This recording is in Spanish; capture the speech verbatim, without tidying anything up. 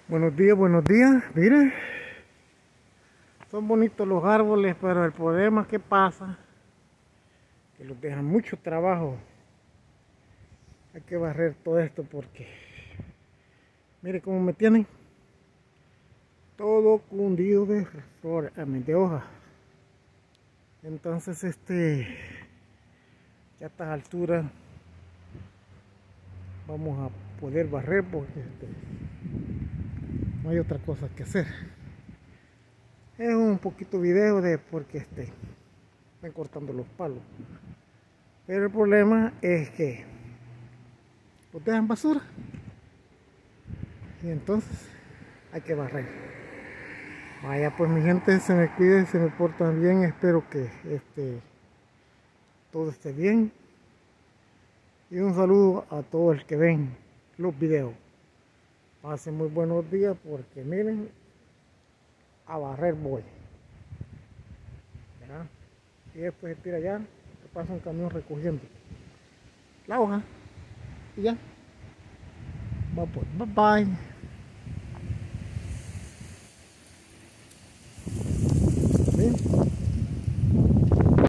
Buenos días, buenos días. Miren, son bonitos los árboles, pero el problema que pasa, que los dejan mucho trabajo. Hay que barrer todo esto porque, mire cómo me tienen todo cundido de flores, de hojas. Entonces, este, ya a estas alturas vamos a poder barrer porque este, no hay otra cosa que hacer. Es un poquito video de porque este, están cortando los palos, pero el problema es que los dejan basura y entonces hay que barrer. Vaya pues mi gente, se me cuiden, se me portan bien. Espero que este todo esté bien y un saludo a todos los que ven los videos. Pasen muy buenos días porque miren, a barrer voy, ¿verdad? Y después se tira allá, que pasa un camión recogiendo la hoja y ya. Va pues, bye bye.